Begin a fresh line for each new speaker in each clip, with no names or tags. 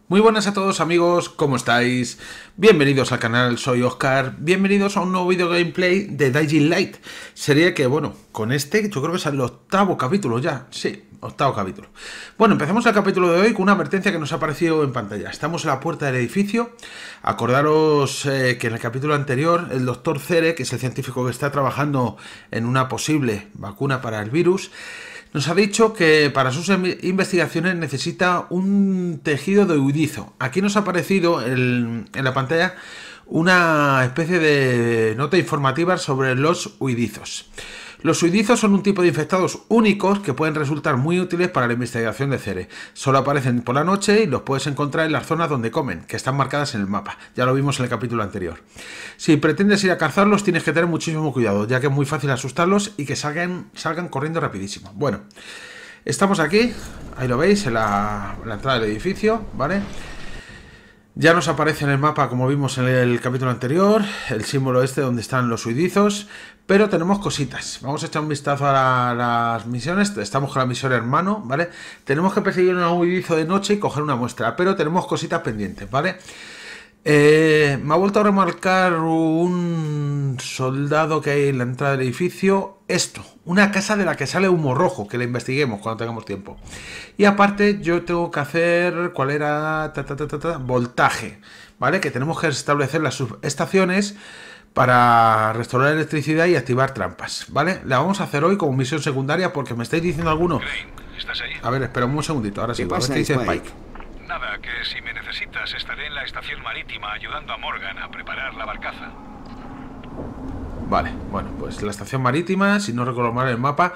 Muy buenas a todos amigos, ¿cómo estáis? Bienvenidos al canal, soy Oscar, bienvenidos a un nuevo video gameplay de Dying Light. Sería que, bueno, con este yo creo que es el octavo capítulo ya, sí, octavo capítulo. Bueno, empezamos el capítulo de hoy con una advertencia que nos ha aparecido en pantalla. Estamos en la puerta del edificio, acordaros que en el capítulo anterior el doctor Cere, que es el científico que está trabajando en una posible vacuna para el virus, nos ha dicho que para sus investigaciones necesita un tejido de huidizo. Aquí nos ha aparecido en la pantalla una especie de nota informativa sobre los huidizos. Los huidizos son un tipo de infectados únicos que pueden resultar muy útiles para la investigación de Cere. Solo aparecen por la noche y los puedes encontrar en las zonas donde comen, que están marcadas en el mapa. Ya lo vimos en el capítulo anterior. Si pretendes ir a cazarlos, tienes que tener muchísimo cuidado, ya que es muy fácil asustarlos y que salgan corriendo rapidísimo. Bueno, estamos aquí, ahí lo veis, en la entrada del edificio, ¿vale? Ya nos aparece en el mapa, como vimos en el capítulo anterior, el símbolo este donde están los huidizos, pero tenemos cositas. Vamos a echar un vistazo a las misiones. Estamos con la misión hermano, ¿vale? Tenemos que perseguir un huidizo de noche y coger una muestra, pero tenemos cositas pendientes, ¿vale? Me ha vuelto a remarcar un soldado que hay en la entrada del edificio. Esto, una casa de la que sale humo rojo, que la investiguemos cuando tengamos tiempo. Y aparte yo tengo que hacer, ¿cuál era? Voltaje, ¿vale? Que tenemos que establecer las subestaciones para restaurar electricidad y activar trampas, ¿vale? La vamos a hacer hoy como misión secundaria porque me estáis diciendo alguno.
Crane, ¿estás ahí?
A ver, espera un segundito, ahora sí.
¿Qué pasa,
dice
Spike?
Spike.
Nada, que si me necesitas estaré en la estación marítima ayudando a Morgan a preparar la barcaza.
Vale, bueno, pues la estación marítima, si no recuerdo mal el mapa,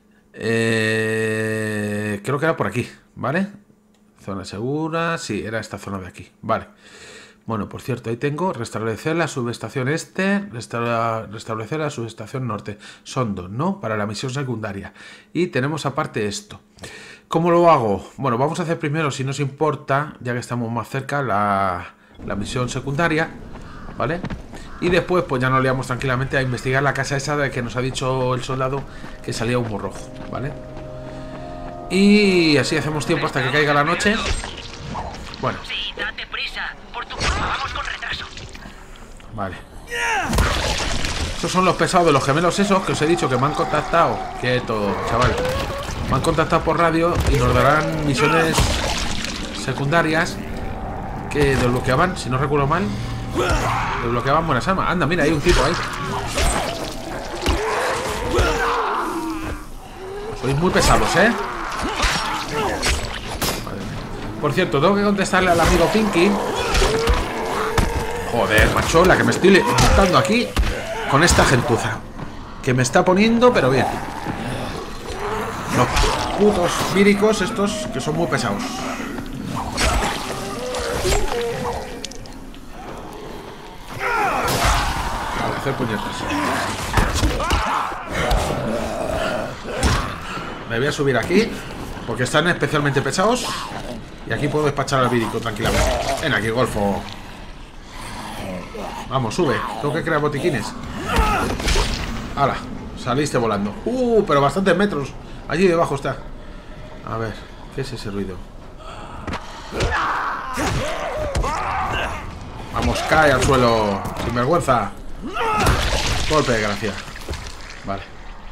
creo que era por aquí, ¿vale? Zona segura, sí, era esta zona de aquí, vale. Bueno, por cierto, ahí tengo restablecer la subestación este, restablecer la subestación norte. Son dos, ¿no? Para la misión secundaria. Y tenemos aparte esto. ¿Cómo lo hago? Bueno, vamos a hacer primero, si nos importa, ya que estamos más cerca, la misión secundaria, ¿vale? Y después pues ya nos liamos tranquilamente a investigar la casa esa de que nos ha dicho el soldado que salía humo rojo, ¿vale? Y así hacemos tiempo hasta que caiga la noche. Bueno.
Sí, date prisa. Por tu culpa vamos con retraso.
Vale. Estos son los pesados de los gemelos esos que os he dicho que me han contactado. Quieto, chaval. Me han contactado por radio y nos darán misiones secundarias que desbloqueaban, si no recuerdo mal, desbloqueaban buenas armas. Anda, mira, hay un tipo ahí. Sois muy pesados, ¿eh? Por cierto, tengo que contestarle al amigo Pinky. Joder, macho, la que me estoy montando aquí con esta gentuza que me está poniendo, pero bien. Los putos víricos estos que son muy pesados. Vale, hacer puñetas. Me voy a subir aquí porque están especialmente pesados. Y aquí puedo despachar al vírico tranquilamente. Ven aquí, golfo. Vamos, sube. Tengo que crear botiquines. ¡Hala! Saliste volando. Pero bastantes metros. Allí debajo está. A ver, ¿qué es ese ruido? Vamos, cae al suelo. Sin vergüenza. Golpe de gracia. Vale.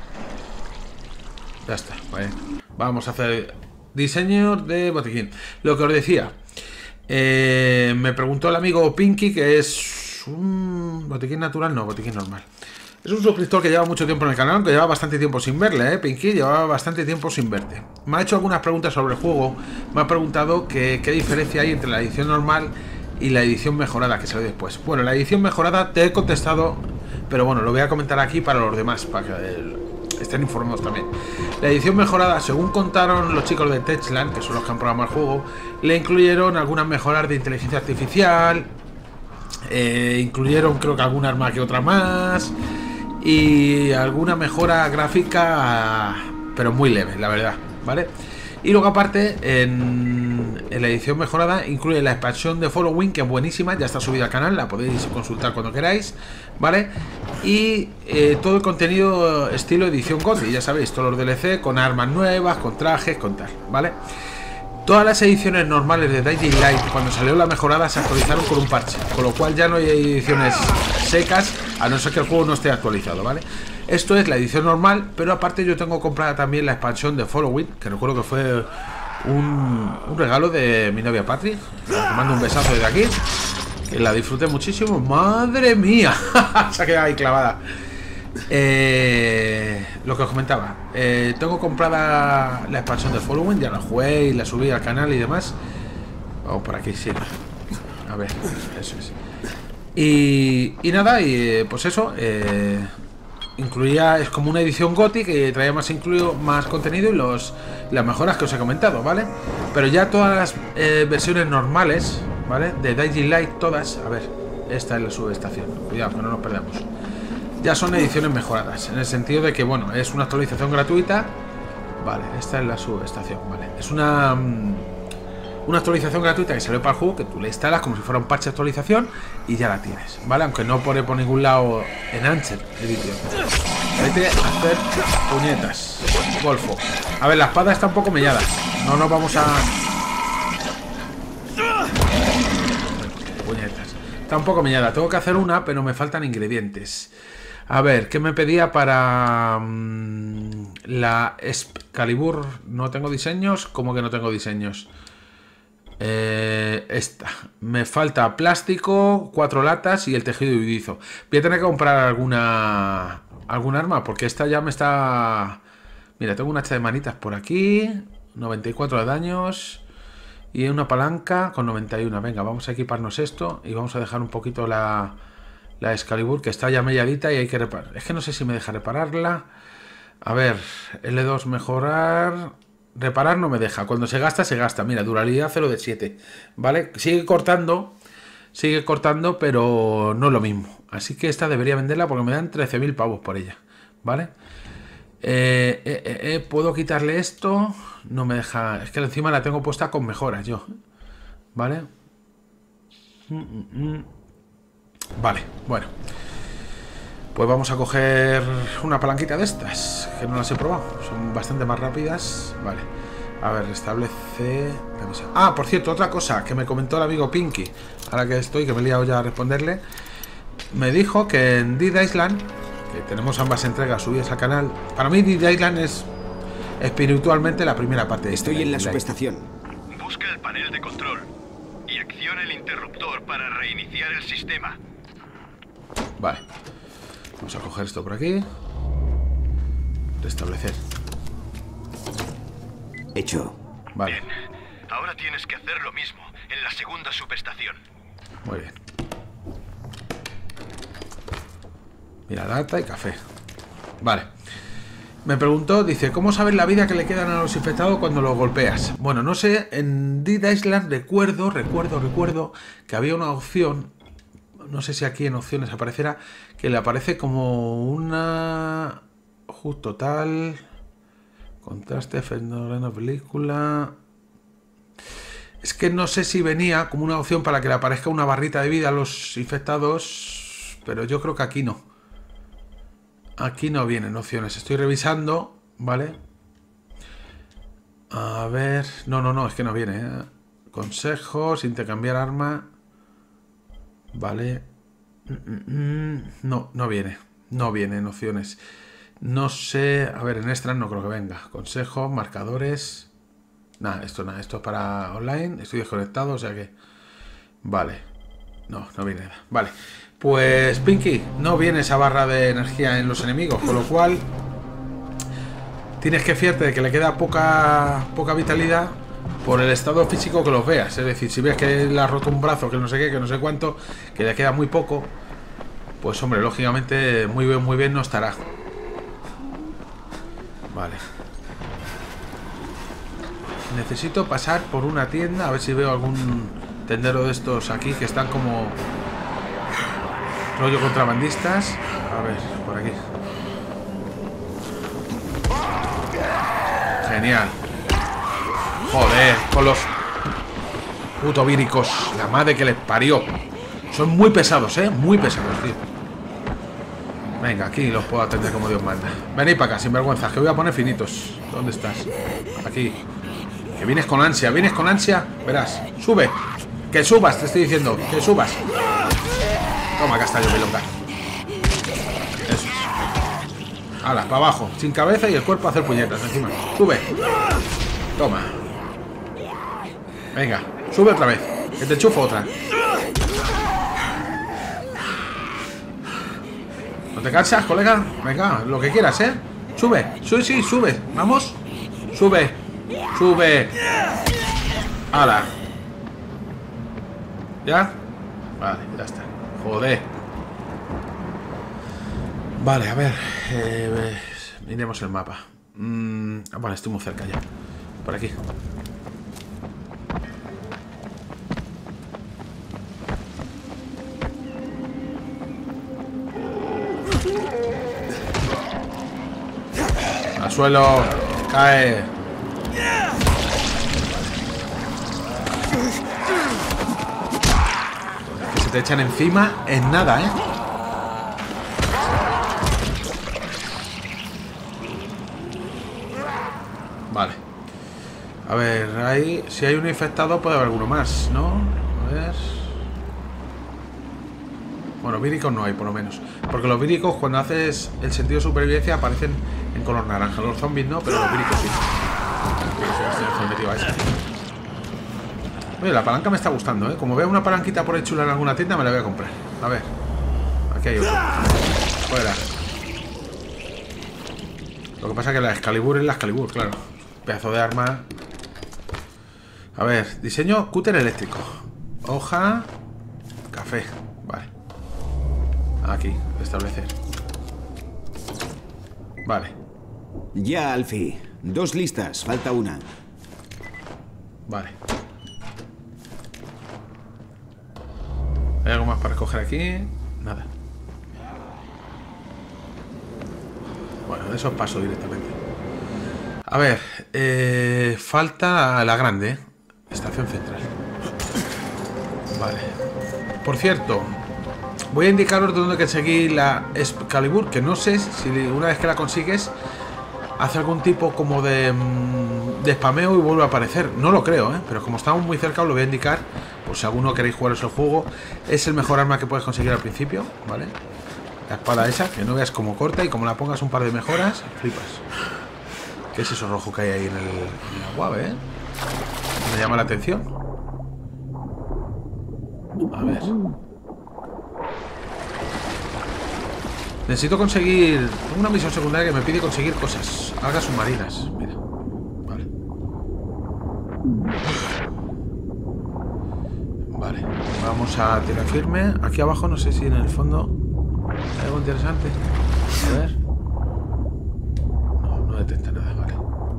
Ya está, vale. Vamos a hacer diseño de botiquín. Lo que os decía, me preguntó el amigo Pinky, que es un botiquín natural, no, botiquín normal. Es un suscriptor que lleva mucho tiempo en el canal, que lleva bastante tiempo sin verle, Pinky, llevaba bastante tiempo sin verte. Me ha hecho algunas preguntas sobre el juego, me ha preguntado qué diferencia hay entre la edición normal y la edición mejorada que sale después. Bueno, la edición mejorada te he contestado, pero bueno, lo voy a comentar aquí para los demás, para que estén informados también. La edición mejorada, según contaron los chicos de Techland, que son los que han programado el juego, le incluyeron algunas mejoras de inteligencia artificial, incluyeron creo que alguna arma que otra más, y alguna mejora gráfica, pero muy leve, la verdad, ¿vale? Y luego aparte, en la edición mejorada incluye la expansión de Following, que es buenísima, ya está subida al canal, la podéis consultar cuando queráis, ¿vale? Y todo el contenido estilo edición GOTY, ya sabéis, todos los DLC con armas nuevas, con trajes, con tal, ¿vale? Todas las ediciones normales de Dying Light, cuando salió la mejorada, se actualizaron con un parche, con lo cual ya no hay ediciones secas, a no ser que el juego no esté actualizado, ¿vale? Esto es la edición normal, pero aparte yo tengo comprada también la expansión de Following, que recuerdo que fue un regalo de mi novia Patri. Le mando un besazo desde aquí, que la disfruté muchísimo. ¡Madre mía! Se ha quedado ahí clavada. Lo que os comentaba, tengo comprada la expansión de Following, ya la jugué y la subí al canal y demás. Vamos por aquí, sí. A ver, eso es. Y nada, pues eso, incluía, es como una edición GOTY que traía más incluido más contenido y las mejoras que os he comentado, ¿vale? Pero ya todas las versiones normales, ¿vale? De Dying Light, todas, a ver, esta es la subestación, cuidado que no nos perdamos. Ya son ediciones mejoradas, en el sentido de que, bueno, es una actualización gratuita. Vale, esta es la subestación, vale. Es una actualización gratuita que salió para el juego, que tú le instalas como si fuera un parche de actualización y ya la tienes, ¿vale? Aunque no pone por ningún lado en Ancher Edition. Vete a hacer puñetas, Golfo. A ver, la espada está un poco mellada. No nos vamos a... Puñetas. Está un poco mellada. Tengo que hacer una, pero me faltan ingredientes. A ver, ¿qué me pedía para la Excalibur? No tengo diseños. ¿Cómo que no tengo diseños? Esta. Me falta plástico, 4 latas y el tejido huidizo. Voy a tener que comprar alguna arma, porque esta ya me está... Mira, tengo un hacha de manitas por aquí, 94 de daños y una palanca con 91. Venga, vamos a equiparnos esto y vamos a dejar un poquito la Excalibur, que está ya melladita y hay que reparar. Es que no sé si me deja repararla. A ver, L2 mejorar. Reparar no me deja. Cuando se gasta, se gasta. Mira, durabilidad 0 de 7. ¿Vale? Sigue cortando, pero no lo mismo. Así que esta debería venderla porque me dan 13.000 pavos por ella. ¿Vale? ¿Puedo quitarle esto? No me deja. Es que encima la tengo puesta con mejoras yo. ¿Vale? Vale, bueno. Pues vamos a coger una palanquita de estas, que no las he probado. Son bastante más rápidas. Vale. A ver, restablece... Ah, por cierto, otra cosa que me comentó el amigo Pinky, ahora que estoy, que me he liado ya a responderle. Me dijo que en Dead Island, que tenemos ambas entregas subidas al canal, para mí Dead Island es espiritualmente la primera parte.
Estoy en la subestación.
Busca el panel de control y acciona el interruptor para reiniciar el sistema.
Vale. Vamos a coger esto por aquí. Restablecer.
Hecho.
Vale.
Bien. Ahora tienes que hacer lo mismo en la segunda subestación.
Muy bien. Mira, lata y café. Vale. Me preguntó, dice, ¿cómo sabes la vida que le quedan a los infectados cuando los golpeas? Bueno, no sé, en Dead Island recuerdo que había una opción, no sé si aquí en opciones aparecerá, que le aparece como una... total... Contraste, fenómeno, película... Es que no sé si venía como una opción para que le aparezca una barrita de vida a los infectados, pero yo creo que aquí no. Aquí no vienen opciones. Estoy revisando, ¿vale? A ver... No, es que no viene, ¿eh? Consejos, intercambiar arma... Vale. No viene. No vienen opciones. No sé... A ver, en extras no creo que venga. Consejos, marcadores... Nada, esto es para online. Estoy desconectado, o sea que... Vale. No viene nada. Vale. Pues, Pinky, no viene esa barra de energía en los enemigos, con lo cual... Tienes que fiarte de que le queda poca vitalidad por el estado físico que los veas. Es decir, si ves que le ha roto un brazo, que no sé qué, que no sé cuánto, que le queda muy poco, pues hombre, lógicamente muy bien no estará. Vale. Necesito pasar por una tienda, a ver si veo algún tendero de estos aquí que están como rollo contrabandistas. A ver, por aquí. Genial. Joder, con los puto víricos. La madre que les parió. Son muy pesados, muy pesados, tío. Venga, aquí los puedo atender como Dios manda. Venid para acá, sinvergüenzas, que voy a poner finitos. ¿Dónde estás? Aquí. Que vienes con ansia, verás. Sube. Que subas, te estoy diciendo. Que subas. Toma, castaño, milonga. Eso es. Hala, para abajo. Sin cabeza y el cuerpo a hacer puñetas encima. Sube. Toma. Venga, sube otra vez. Que te chufo otra. ¿No te cansas, colega? Venga, lo que quieras, ¿eh? Sube, sí, sube. Vamos. Sube. Sube. ¡Hala! ¿Ya? Vale, ya está. Joder. Vale, a ver. Miremos el mapa. Vale, estoy muy cerca ya. Por aquí. Al suelo. Cae. Que se te echan encima en nada, ¿eh? Vale. A ver, ahí... Si hay uno infectado puede haber alguno más, ¿no? A ver... Bueno, víricos no hay, por lo menos. Porque los víricos, cuando haces el sentido de supervivencia, aparecen en color naranja. Los zombies no, pero los víricos sí. Oye, la palanca me está gustando, ¿eh? Como veo una palanquita por ahí chula en alguna tienda, me la voy a comprar. A ver. Aquí hay otro. Fuera. Lo que pasa es que la Excalibur es la Excalibur, claro. Pedazo de arma. A ver, diseño cúter eléctrico. Hoja. Café. Vale. Aquí, establecer. Vale.
Ya, Alfie. 2 listas, falta una.
Vale. ¿Hay algo más para recoger aquí? Nada. Bueno, de esos paso directamente. A ver, falta la grande, ¿eh? Estación central. Vale. Por cierto, voy a indicaros dónde conseguir la Excalibur, que no sé si una vez que la consigues hace algún tipo como de spameo y vuelve a aparecer. No lo creo, ¿eh? Pero como estamos muy cerca os lo voy a indicar. Por si alguno queréis jugaros el juego. Es el mejor arma que puedes conseguir al principio, ¿vale? La espada esa, que no veas cómo corta y como la pongas un par de mejoras, flipas. ¿Qué es eso rojo que hay ahí en el agua, eh? Me llama la atención. A ver. Necesito conseguir... Tengo una misión secundaria que me pide conseguir cosas. Algas submarinas, mira. Vale. Vale. Vamos a tierra firme. Aquí abajo no sé si en el fondo hay algo interesante. A ver. No, no detecta nada, vale.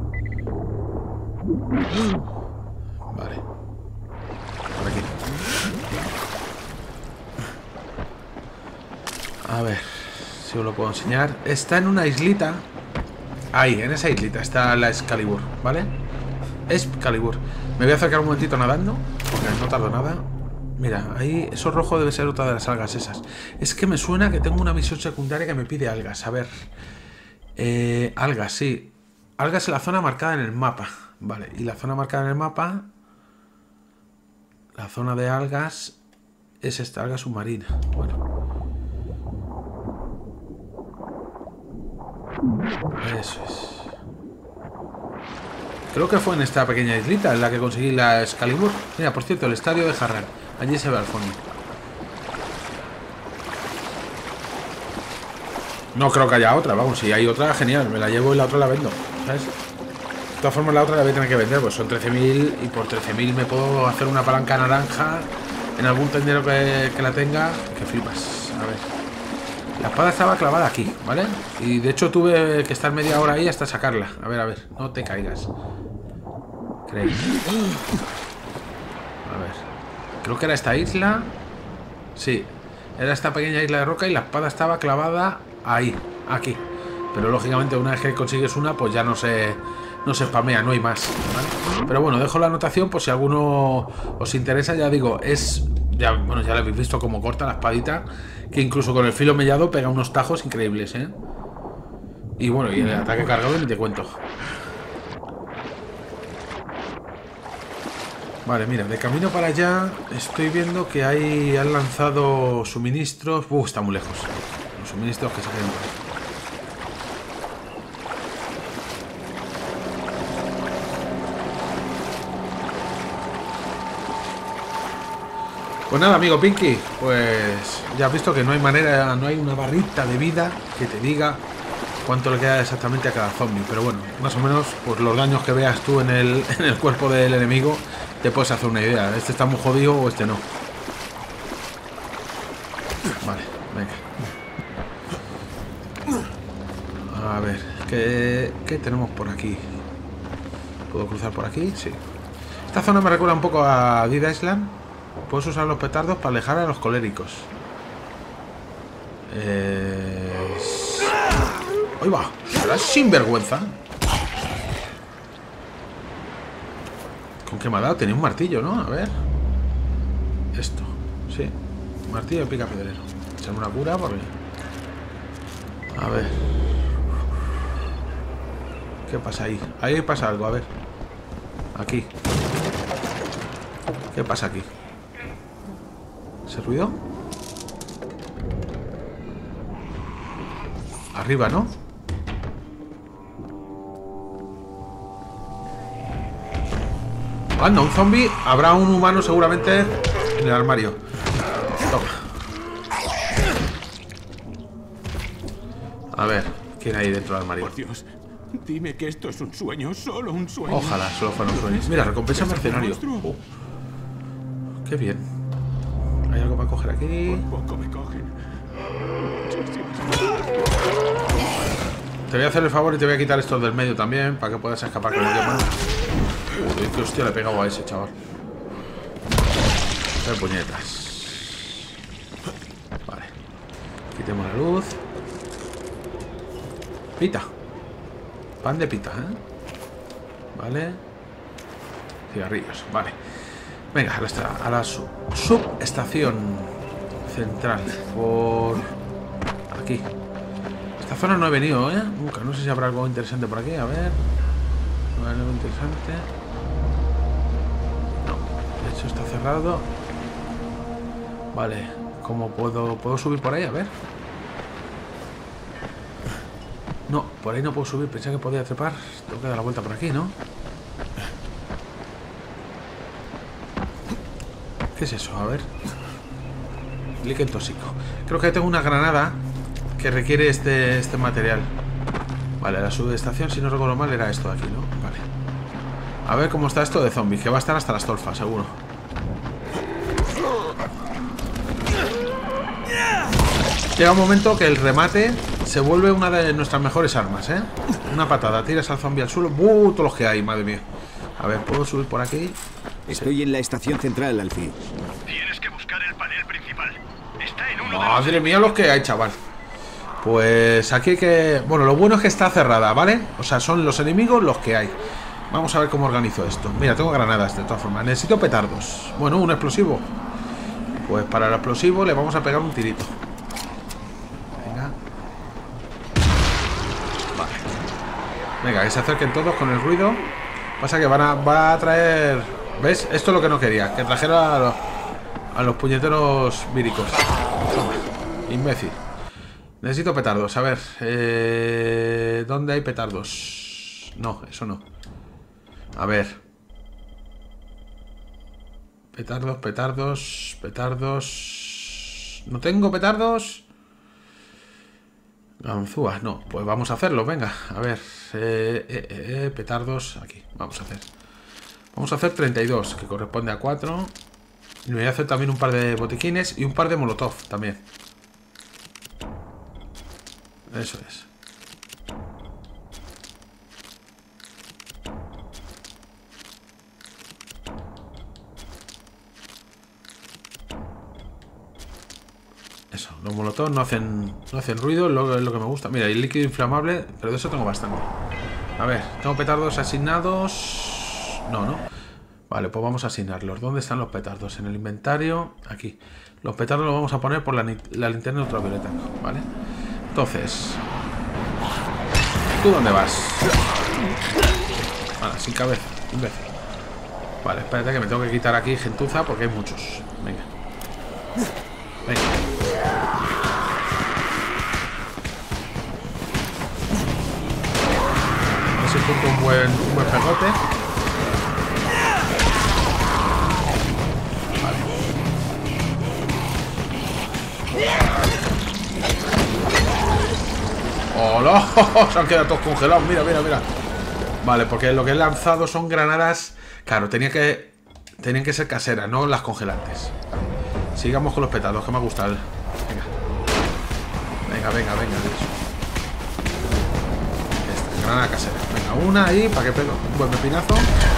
Vale. Por aquí. A ver si os lo puedo enseñar. Está en una islita. Ahí, en esa islita está la Excalibur, ¿vale? Excalibur. Me voy a acercar un momentito nadando, porque no tardo nada. Mira, ahí, eso rojo debe ser otra de las algas esas. Es que me suena que tengo una misión secundaria que me pide algas. A ver. Algas, sí. Algas en la zona marcada en el mapa. Vale, y la zona marcada en el mapa... La zona de algas es esta, alga submarina. Bueno. Eso es. Creo que fue en esta pequeña islita en la que conseguí la Excalibur. Mira, por cierto, el estadio de Harran. Allí se ve al fondo. No creo que haya otra, vamos, si hay otra, genial. Me la llevo y la otra la vendo, ¿sabes? De todas formas la otra la voy a tener que vender, pues son 13.000 y por 13.000 me puedo hacer una palanca naranja en algún tendero que la tenga. Que flipas, a ver. La espada estaba clavada aquí, ¿vale? Y de hecho tuve que estar media hora ahí hasta sacarla. A ver, no te caigas. ¿Creéis? A ver. Creo que era esta isla. Sí, era esta pequeña isla de roca y la espada estaba clavada ahí, aquí. Pero lógicamente una vez que consigues una, pues ya no se spamea, no hay más, ¿vale? Pero bueno, dejo la anotación por si alguno os interesa. Ya digo, es... Ya, bueno, ya lo habéis visto cómo corta la espadita, que incluso con el filo mellado pega unos tajos increíbles, ¿eh? Y bueno, y el ataque cargado ni te cuento. Vale, mira, de camino para allá estoy viendo que han lanzado suministros. Está muy lejos. Los suministros que se quedan por ahí. Pues nada, amigo Pinky, pues ya has visto que no hay manera, no hay una barrita de vida que te diga cuánto le queda exactamente a cada zombie. Pero bueno, más o menos, pues los daños que veas tú en el cuerpo del enemigo, te puedes hacer una idea. Este está muy jodido o este no. Vale, venga. A ver, ¿qué tenemos por aquí? ¿Puedo cruzar por aquí? Sí. Esta zona me recuerda un poco a Dead Island. Puedes usar los petardos para alejar a los coléricos. ¡Ahí va! ¿Serás sinvergüenza? ¿Con qué me ha dado? Tenía un martillo, ¿no? A ver. Esto. Sí. Martillo de pica pedrero. Echarme una cura porque... A ver. ¿Qué pasa ahí? Ahí pasa algo, a ver. Aquí. ¿Qué pasa aquí? ¿Ese ruido? Arriba, ¿no? Anda, un zombie. Habrá un humano seguramente en el armario. Toma. A ver, ¿quién hay dentro del armario?
Por Dios, dime que esto es un sueño, solo un sueño.
Ojalá solo fuera un sueño. Mira, recompensa mercenario. Qué bien. ¿Hay algo para coger aquí?
Por poco me cogen.
Te voy a hacer el favor y te voy a quitar estos del medio también, para que puedas escapar con el diamante. Uy, qué hostia le he pegado a ese chaval. Qué puñetas. Vale. Quitemos la luz. Pita. Pan de pita, ¿eh? Vale. Cigarrillos, vale. Venga, a la subestación central. Por aquí. Esta zona no he venido, ¿eh? Nunca. No sé si habrá algo interesante por aquí. A ver. No hay algo interesante. No. De hecho está cerrado. Vale. ¿Cómo puedo subir por ahí? A ver. No, por ahí no puedo subir. Pensé que podía trepar. Tengo que dar la vuelta por aquí, ¿no? ¿Qué es eso? A ver. Líquen tóxico. Creo que tengo una granada que requiere este material. Vale, la subestación, si no recuerdo mal, era esto de aquí, ¿no? Vale. A ver cómo está esto de zombies, que va a estar hasta las tolfas, seguro. Llega un momento que el remate se vuelve una de nuestras mejores armas, ¿eh? Una patada, tiras al zombie al suelo. Todos los que hay, madre mía. A ver, ¿puedo subir por aquí?
Estoy en la estación central, Alfie.
Tienes que buscar el panel principal. Está en uno de los...
Madre mía los que hay, chaval. Pues aquí hay que... Bueno, lo bueno es que está cerrada, ¿vale? O sea, son los enemigos los que hay. Vamos a ver cómo organizo esto. Mira, tengo granadas de todas formas. Necesito petardos. Bueno, un explosivo. Pues para el explosivo le vamos a pegar un tirito. Venga. Vale. Venga, que se acerquen todos con el ruido. Pasa que va a traer... ¿Ves? Esto es lo que no quería. Que trajera a los puñeteros víricos. Toma, imbécil. Necesito petardos. A ver. ¿Dónde hay petardos? No, eso no. A ver. Petardos. ¿No tengo petardos? Ganzúas, no. Pues vamos a hacerlo, venga. A ver. Petardos. Aquí, vamos a hacer. Vamos a hacer 32, que corresponde a 4. Y me voy a hacer también un par de botiquines y un par de molotov también. Eso es. Eso, los molotov no hacen ruido, es lo que me gusta. Mira, el líquido inflamable, pero de eso tengo bastante. A ver, tengo petardos asignados. No. Vale, pues vamos a asignarlos. ¿Dónde están los petardos? En el inventario. Aquí. Los petardos los vamos a poner por la linterna ultravioleta. ¿Vale? Entonces. ¿Tú dónde vas? Vale, sin cabeza. Imbécil. Vale, espérate que me tengo que quitar aquí gentuza porque hay muchos. Venga. Venga. A ver si junto un buen pegote. ¡Hola! Se han quedado todos congelados. Mira, mira, mira. Vale, porque lo que he lanzado son granadas. Claro, tenían que ser caseras, no las congelantes. Sigamos con los petardos, que me ha gustado. Venga. Venga, venga, venga. Esta, granada casera. Venga, una ahí para que pegue un buen pepinazo.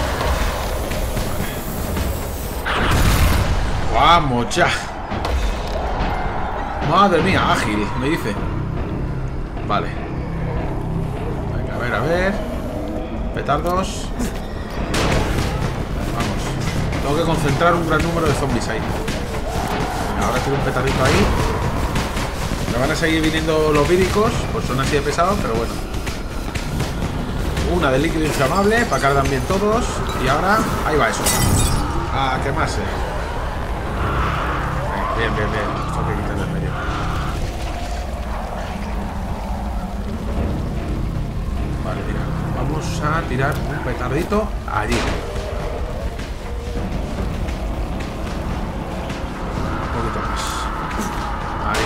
Vamos ya. Madre mía, ágil, me dice. Vale. Venga, a ver. Petardos. Vamos. Tengo que concentrar un gran número de zombies ahí. Venga, ahora tiro un petardito ahí. Me van a seguir viniendo los víricos. Pues son así de pesados, pero bueno. Una de líquido inflamable para que ardan bien todos. Y ahora, ahí va eso. A quemarse. Venga, bien, bien, bien. Esto hay que quitar del medio. Vale, mira. Vamos a tirar un petardito allí. Un poquito más. Ahí.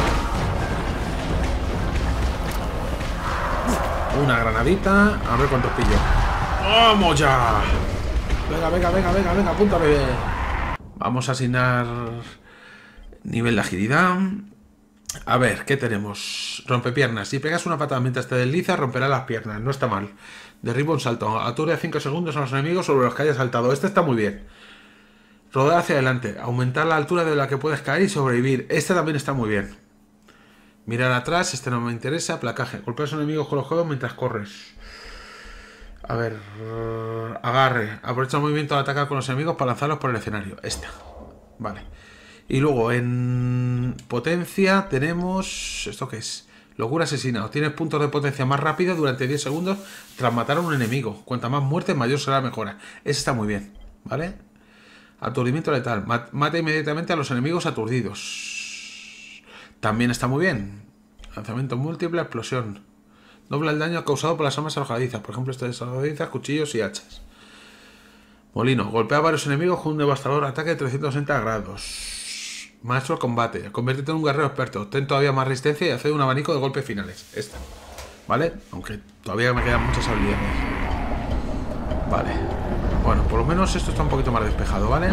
Una granadita. A ver cuántos pillo. ¡Vamos ya! Venga, venga, venga, venga, venga, apúntame. Vamos a asignar nivel de agilidad. A ver, ¿qué tenemos? Rompepiernas. Si pegas una patada mientras te deslizas, romperá las piernas. No está mal. Derribo un salto. Aturde a 5 segundos a los enemigos sobre los que hayas saltado. Este está muy bien. Rodar hacia adelante. Aumentar la altura de la que puedes caer y sobrevivir. Este también está muy bien. Mirar atrás. Este no me interesa. Placaje. Golpea a los enemigos con los codos mientras corres. A ver. Agarre. Aprovecha el movimiento al atacar con los enemigos para lanzarlos por el escenario. Esta. Vale. Y luego en potencia tenemos... ¿Esto qué es? Locura asesina. Obtienes puntos de potencia más rápido durante 10 segundos tras matar a un enemigo. Cuanta más muertes, mayor será la mejora. Ese está muy bien, ¿vale? Aturdimiento letal. Mata inmediatamente a los enemigos aturdidos. También está muy bien. Lanzamiento múltiple, explosión. Dobla el daño causado por las armas arrojadizas. Por ejemplo, estas arrojadizas, cuchillos y hachas. Molino. Golpea a varios enemigos con un devastador ataque de 360 grados. Maestro al combate. Conviértete en un guerrero experto. Obtén todavía más resistencia y hace un abanico de golpes finales. Esta. ¿Vale? Aunque todavía me quedan muchas habilidades. Vale. Bueno, por lo menos esto está un poquito más despejado, ¿vale? A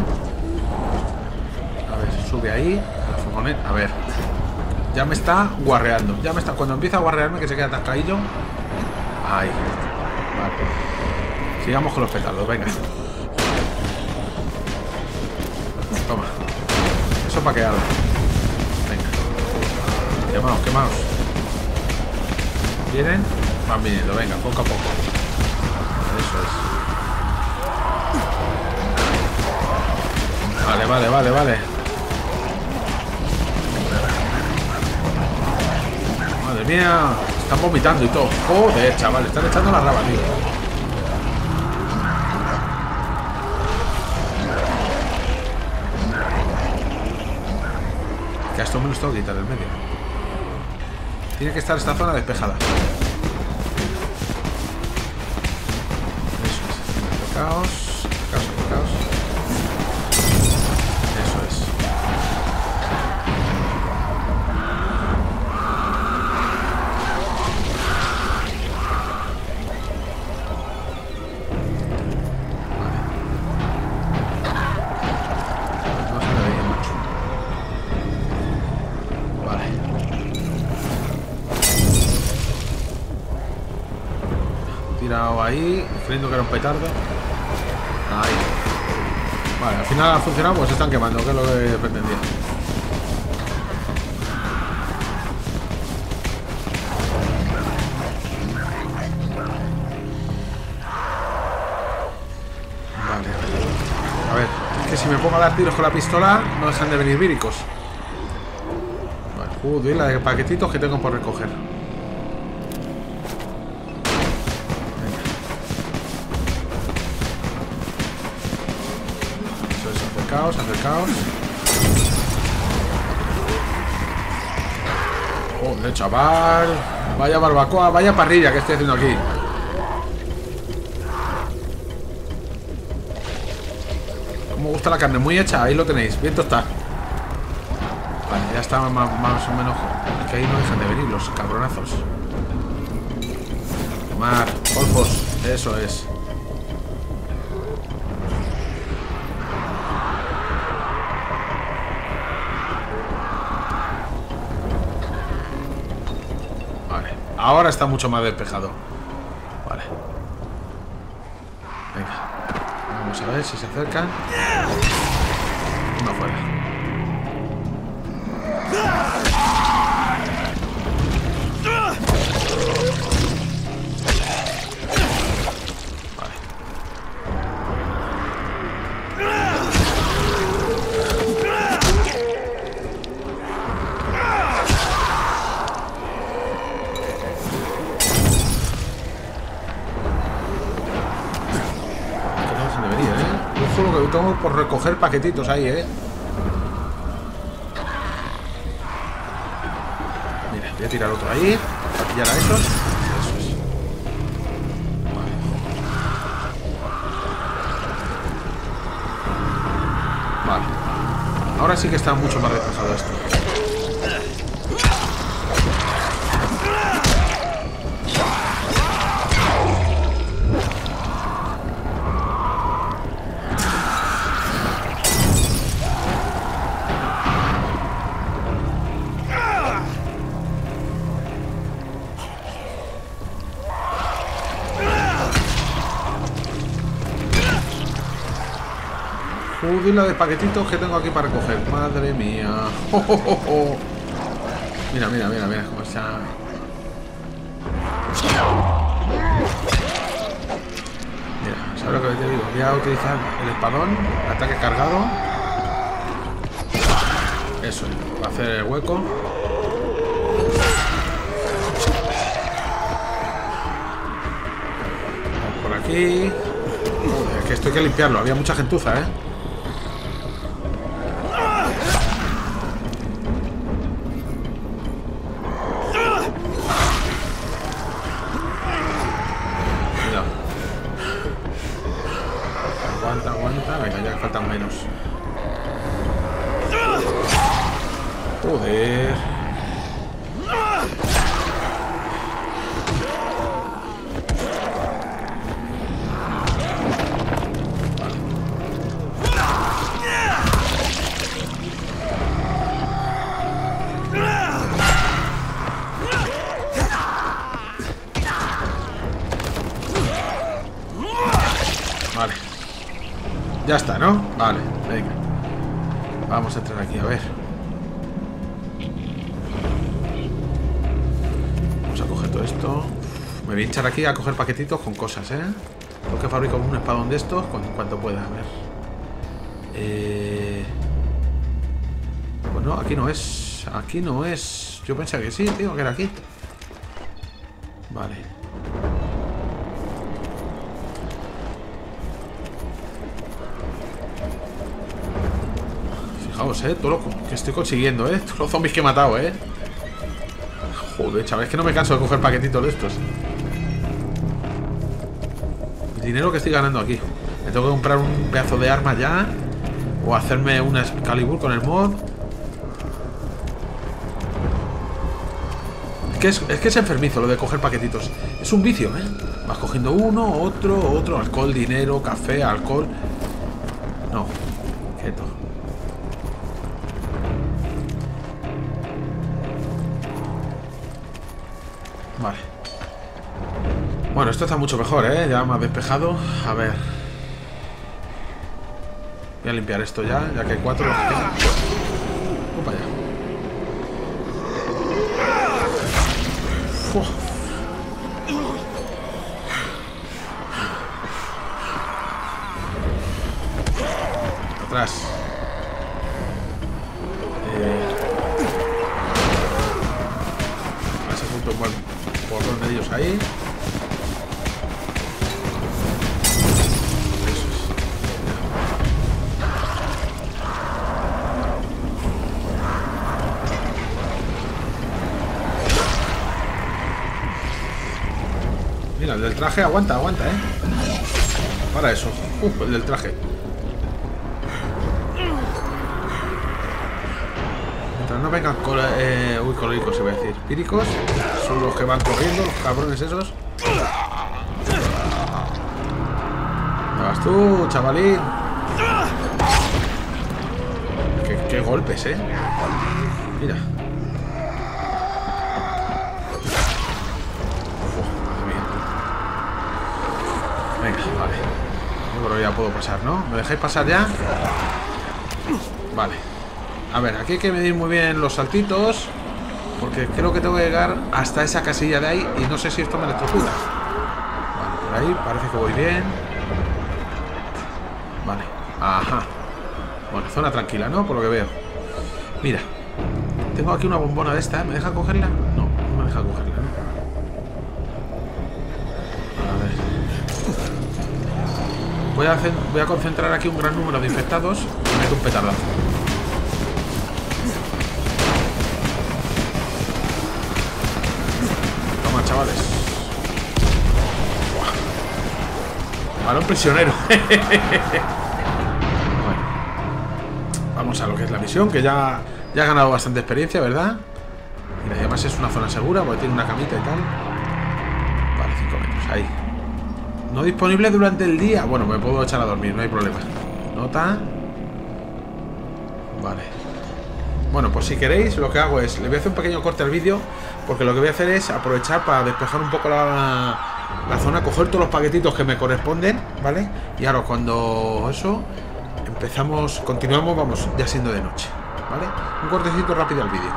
ver, sube ahí. A la furgoneta. A ver. Ya me está guarreando. Ya me está. Cuando empieza a guarrearme, que se queda atascadillo. Ahí. Vale. Sigamos con los petardos. Venga. Toma. Eso para que arda. Venga. Quemaos, quemaos. ¿Vienen? Van viniendo, venga, poco a poco. Eso es. Vale, vale, vale, vale. Madre mía. Están vomitando y todo. Joder, chaval, están echando la raba, tío. Que a esto me los tengo que quitar del medio. Tiene que estar esta zona despejada. Eso es. Atacaos. Atacaos, atacaos. Eso es. Ahí, creyendo que era un petardo. Ahí. Vale, al final ha funcionado, pues se están quemando, que es lo que pretendía. Vale. A ver, es que si me pongo a dar tiros con la pistola, no dejan de venir víricos. Vale, joder, la de paquetitos que tengo por recoger. Acercaos, acercaos. Joder, chaval. Vaya barbacoa, vaya parrilla que estoy haciendo aquí. Me gusta la carne, muy hecha, ahí lo tenéis, bien tostada. Vale, ya está más o menos. Es que ahí no dejan de venir los cabronazos. Tomar, golfos, eso es. Vale, ahora está mucho más despejado. Vale. Venga. Vamos a ver si se acercan. Uno afuera. Vale. Lo que tengo por recoger paquetitos ahí, Mira, voy a tirar otro ahí para pillar a esos. Eso es. Vale. Vale. Ahora sí que está mucho más despejado esto. La de paquetitos que tengo aquí para recoger. Madre mía. Oh, oh, oh, oh. Mira, mira, mira, mira cómo está. Mira, ¿sabes lo que te digo? Voy a utilizar el espadón, ataque cargado. Eso, para hacer el hueco. Vamos por aquí. Es que esto hay que limpiarlo. Había mucha gentuza, Aguanta, venga, ya faltan menos. Joder. Vale. Ya está, ¿no? Vale, venga. Vamos a entrar aquí, a ver. Vamos a coger todo esto. Me voy a echar aquí a coger paquetitos con cosas, Tengo que fabricar un espadón de estos cuanto pueda, a ver. Pues no, aquí no es. Aquí no es. Yo pensaba que sí, tío, que era aquí. Vale. Fijaos, todo lo que estoy consiguiendo, todos los zombies que he matado, Joder, chaval, es que no me canso de coger paquetitos de estos. El dinero que estoy ganando aquí. Me tengo que comprar un pedazo de arma ya. O hacerme una Excalibur con el mod. Es que es enfermizo lo de coger paquetitos. Es un vicio, Vas cogiendo uno, otro. Alcohol, dinero, café, alcohol. No, quieto. Vale. Bueno, esto está mucho mejor, ya más despejado. A ver. Voy a limpiar esto ya que hay 4. Opa, ya. Uf. Atrás. A ese punto, bueno, por donde ellos ahí. Eso es. del traje aguanta, aguanta, Para eso. El del traje. Mientras no vengan coléricos, se va a decir. Píricos. Son los que van corriendo, los cabrones esos. Vas tú, chavalín. Qué golpes, Mira. Venga, vale. Yo creo que ya puedo pasar, ¿no? ¿Me dejáis pasar ya? Vale. A ver, aquí hay que medir muy bien los saltitos, porque creo que tengo que llegar hasta esa casilla de ahí y no sé si esto me electrocuta. Vale, por ahí parece que voy bien. Vale, ajá. Bueno, zona tranquila, ¿no? Por lo que veo. Mira, tengo aquí una bombona de esta. ¿Me deja cogerla? No, no me deja cogerla, ¿no? A ver. Voy a concentrar aquí un gran número de infectados y meto un petardazo. Toma, chavales. Balón prisionero. Bueno, vamos a lo que es la misión, que ya he ganado bastante experiencia, ¿verdad? Mira, y además es una zona segura porque tiene una camita y tal. Vale, 5 metros, ahí. No disponible durante el día. Bueno, me puedo echar a dormir, no hay problema. Nota. Vale. Bueno, pues si queréis, lo que hago es... Le voy a hacer un pequeño corte al vídeo, porque lo que voy a hacer es aprovechar para despejar un poco la zona, coger todos los paquetitos que me corresponden, ¿vale? Y ahora cuando eso... Empezamos, continuamos, vamos, ya siendo de noche, ¿vale? Un cortecito rápido al vídeo.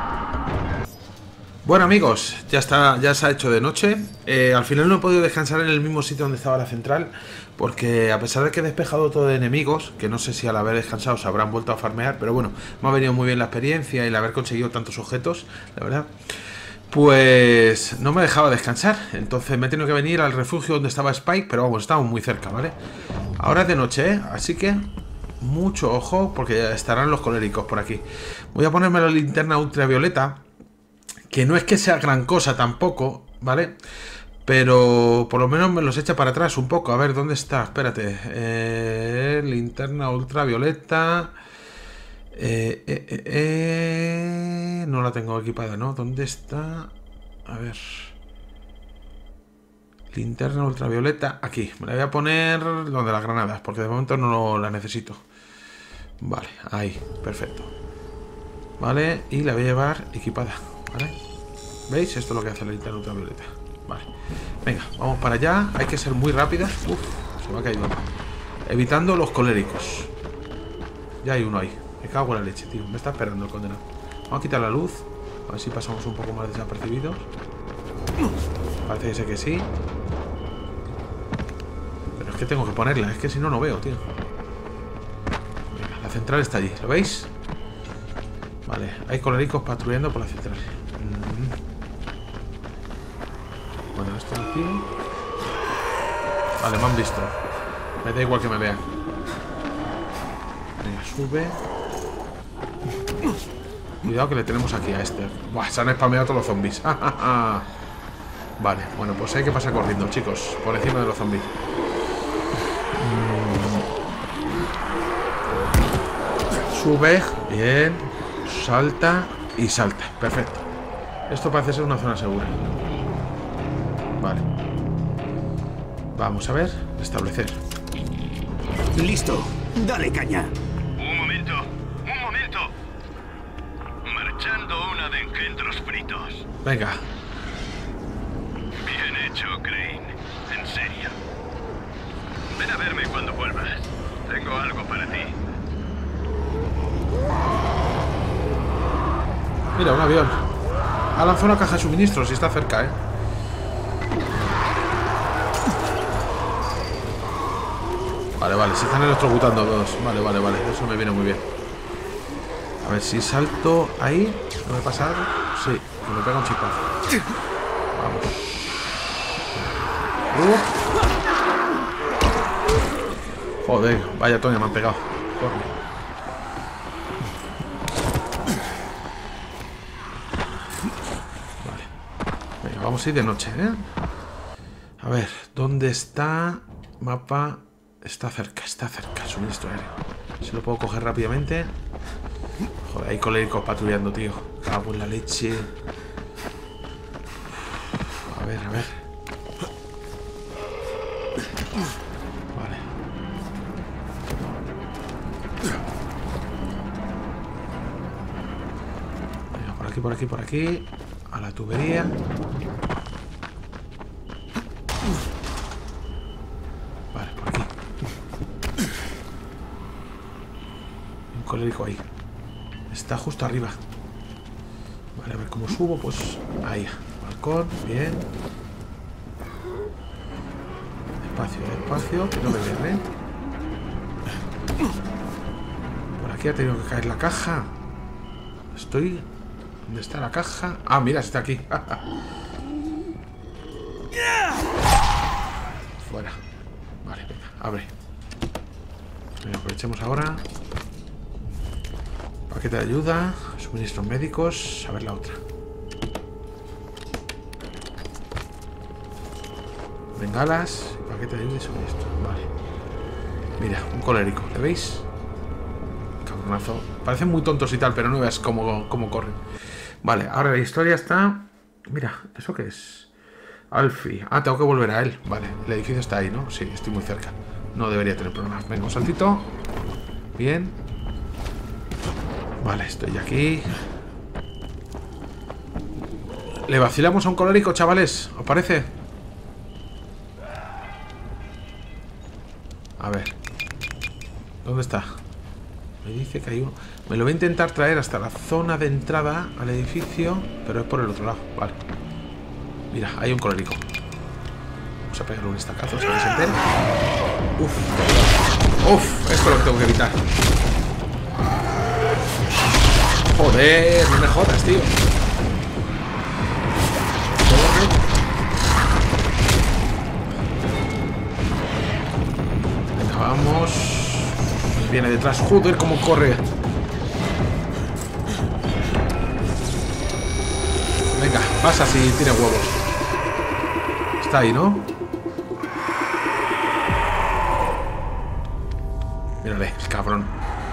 Bueno, amigos, ya se ha hecho de noche. Al final no he podido descansar en el mismo sitio donde estaba la central, porque a pesar de que he despejado todo de enemigos, que no sé si al haber descansado se habrán vuelto a farmear, pero bueno, me ha venido muy bien la experiencia y el haber conseguido tantos objetos, la verdad, pues no me dejaba descansar. Entonces me he tenido que venir al refugio donde estaba Spike, pero vamos, estamos muy cerca, ¿vale? Ahora es de noche, así que mucho ojo, porque estarán los coléricos por aquí. Voy a ponerme la linterna ultravioleta, que no es que sea gran cosa tampoco, ¿vale? Pero por lo menos me los echa para atrás un poco. A ver, ¿dónde está? Espérate. Linterna ultravioleta. No la tengo equipada, ¿no? ¿Dónde está? A ver. Linterna ultravioleta. Aquí. Me la voy a poner donde las granadas, porque de momento no la necesito. Vale, ahí. Perfecto. Vale, y la voy a llevar equipada. ¿Vale? ¿Veis? Esto es lo que hace la linterna ultravioleta. Vale. Venga, vamos para allá. Hay que ser muy rápidas. Uf, se me ha caído. Evitando los coléricos. Ya hay uno ahí. Me cago en la leche, tío. Me está esperando el condenado. Vamos a quitar la luz. A ver si pasamos un poco más desapercibidos. Parece que sí. Pero es que tengo que ponerla. Es que si no, no veo, tío. Venga, la central está allí. ¿Lo veis? Vale, hay coléricos patrullando por la central. Bueno, esto aquí. Vale, me han visto. Me da igual que me vean. Venga, sube. Cuidado que le tenemos aquí a este. Buah, se han spameado todos los zombies. Vale, bueno, pues hay que pasar corriendo, chicos. Por encima de los zombies. Sube. Bien. Salta y salta. Perfecto. Esto parece ser una zona segura. Vale. Vamos a ver. Establecer.
Listo. Dale caña.
Un momento. Un momento. Marchando una de engendros fritos.
Venga.
Bien hecho, Crane. En serio. Ven a verme cuando vuelvas. Tengo algo para ti.
Mira, un avión. Ha lanzado una caja de suministros y está cerca, Vale, se están electrocutando todos. Vale, eso me viene muy bien. A ver si salto ahí. ¿No me pasa algo? Sí, me pega un chispazo. Vamos. Joder, vaya Toña, me han pegado. Corre. Vale. Venga, vamos a ir de noche, A A ver, ¿dónde está? Mapa. Está cerca, suministro aéreo. Si lo puedo coger rápidamente. Joder, hay coléricos patrullando, tío. Cago en la leche. A ver. Vale. Venga, por aquí. A la tubería. Vale, por aquí. Un colérico ahí. Está justo arriba. Vale, a ver cómo subo. Pues ahí. Balcón, bien. Despacio, que no me vean, ¿eh? Por aquí ha tenido que caer la caja. ¿Dónde está la caja? Ah, mira, está aquí. Fuera. Vale, venga, abre. Venga, aprovechemos ahora. Paquete de ayuda. Suministros médicos. A ver la otra. Bengalas. Paquete de ayuda y suministro. Vale. Mira, un colérico. ¿Te veis? Cabronazo. Parecen muy tontos y tal, pero no veas cómo corren. Vale, ahora la historia está... Mira, ¿eso qué es? Alfie. Ah, tengo que volver a él. Vale, el edificio está ahí, ¿no? Sí, estoy muy cerca. No debería tener problemas. Venga, un saltito. Bien. Vale, estoy aquí. Le vacilamos a un colérico, chavales. ¿Os parece? A ver. ¿Dónde está? Me dice que hay uno. Me lo voy a intentar traer hasta la zona de entrada al edificio, pero es por el otro lado. Vale. Mira, hay un colérico. Vamos a pegarle un estacazo, ¿se vais a entender? Uf, esto es lo que tengo que evitar. Joder, no me jodas, tío. Venga, vamos. Viene detrás. Joder, cómo corre. Venga, pasa si tiene huevos. Está ahí, ¿no? Mírale, el cabrón.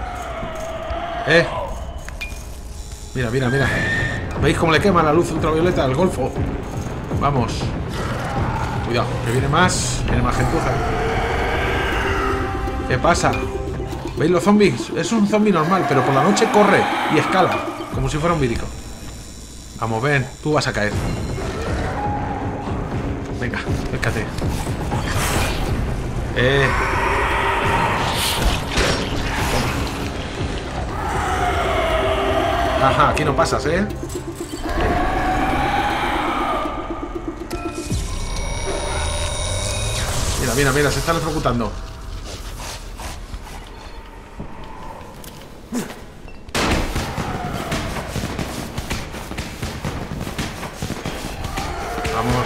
Mira. ¿Veis cómo le quema la luz ultravioleta al golfo? Vamos. Cuidado, que viene más gentuza. ¿Qué pasa? ¿Veis los zombies? Es un zombie normal, pero por la noche corre y escala, como si fuera un vírico. Vamos, ven, tú vas a caer. Venga, acércate. Ajá, aquí no pasas, ¿eh? Mira, se está electrocutando. Vamos.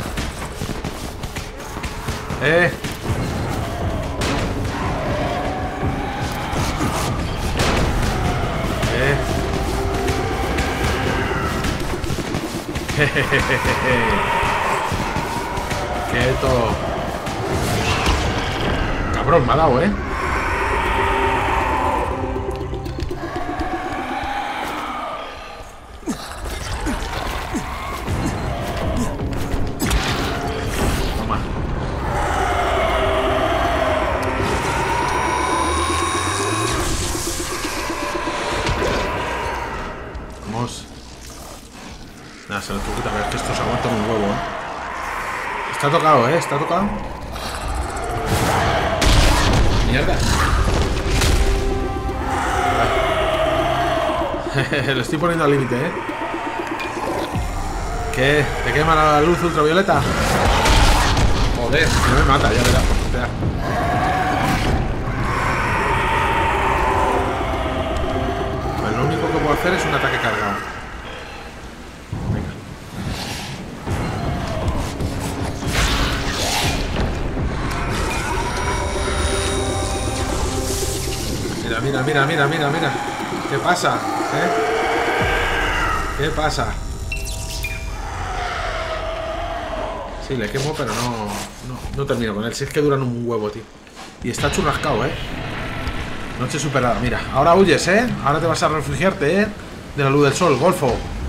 Quieto. Cabrón, me ha dado, ¿eh? Toma. Vamos. Nada, se lo ejecuta, a ver que esto se aguanta un huevo, ¿eh? Está tocado, ¿eh? Está tocado. Mierda. Le estoy poniendo al límite, ¿eh? ¿Qué? ¿Te quema la luz ultravioleta? Joder, no me mata, ya verás. Espera. Pues lo único que puedo hacer es un ataque cargado. Mira. ¿Qué pasa? ¿Qué pasa? Sí, le quemo, pero no termino con él. Si es que duran un huevo, tío. Y está churrascado, ¿eh? Noche superada, mira. Ahora huyes, ¿eh? Ahora te vas a refugiarte, ¿eh? De la luz del sol, golfo.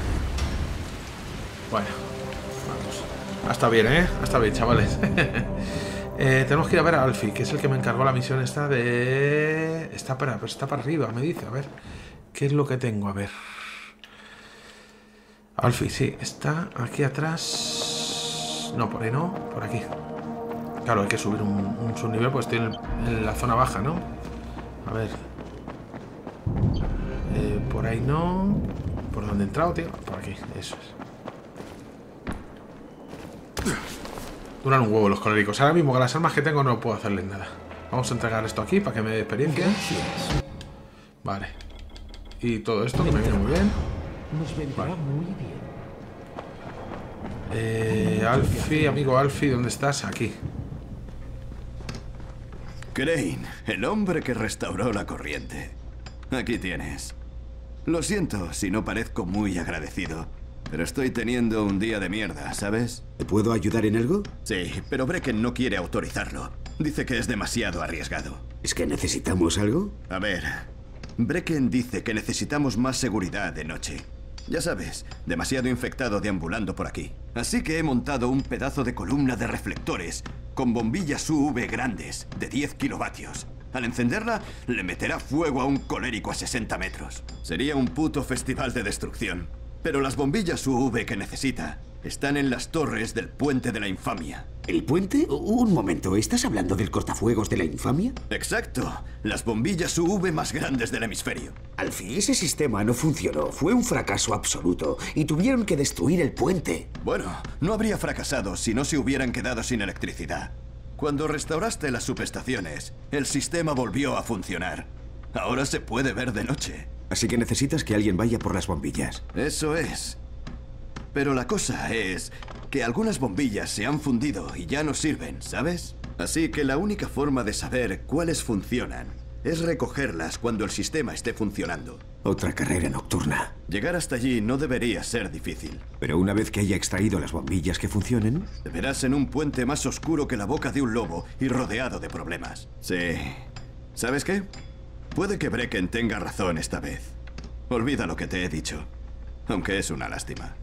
Bueno, vamos. Hasta bien, ¿eh? Hasta bien, chavales. Tenemos que ir a ver a Alfie, que es el que me encargó la misión esta de... Está para arriba, me dice. A ver, ¿qué es lo que tengo? A ver. Alfie, sí, está aquí atrás. No, por ahí no, por aquí. Claro, hay que subir un subnivel, pues estoy en la zona baja, ¿no? A ver. Por ahí no. ¿Por dónde he entrado, tío? Por aquí, eso es. Duran un huevo los coléricos. Ahora mismo con las armas que tengo no puedo hacerles nada. Vamos a entregar esto aquí para que me dé experiencia. Vale. Y todo esto que me viene muy bien.
Nos vendrá muy bien.
Alfie, amigo Alfie, ¿dónde estás? Aquí.
Crane, el hombre que restauró la corriente. Aquí tienes. Lo siento si no parezco muy agradecido, pero estoy teniendo un día de mierda, ¿sabes?
¿Te puedo ayudar en algo?
Sí, pero Brecken no quiere autorizarlo. Dice que es demasiado arriesgado.
¿Es que necesitamos algo?
A ver, Brecken dice que necesitamos más seguridad de noche. Ya sabes, demasiado infectado deambulando por aquí. Así que he montado un pedazo de columna de reflectores con bombillas UV grandes, de 10 kilovatios. Al encenderla, le meterá fuego a un colérico a 60 metros. Sería un puto festival de destrucción. Pero las bombillas UV que necesita están en las torres del Puente de la Infamia.
¿El puente? Un momento, ¿estás hablando del cortafuegos de la infamia?
Exacto, las bombillas UV más grandes del hemisferio.
Alfie, ese sistema no funcionó, fue un fracaso absoluto y tuvieron que destruir el puente.
Bueno, no habría fracasado si no se hubieran quedado sin electricidad. Cuando restauraste las subestaciones, el sistema volvió a funcionar. Ahora se puede ver de noche.
Así que necesitas que alguien vaya por las bombillas.
Eso es. Pero la cosa es que algunas bombillas se han fundido y ya no sirven, ¿sabes? Así que la única forma de saber cuáles funcionan es recogerlas cuando el sistema esté funcionando.
Otra carrera nocturna.
Llegar hasta allí no debería ser difícil.
Pero una vez que haya extraído las bombillas que funcionen...
Te verás en un puente más oscuro que la boca de un lobo y rodeado de problemas. Sí. ¿Sabes qué? Puede que Brecken tenga razón esta vez. Olvida lo que te he dicho. Aunque es una lástima.